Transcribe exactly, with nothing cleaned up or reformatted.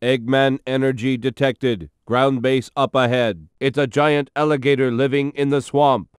Eggman energy detected. Ground base up ahead. It's a giant alligator living in the swamp.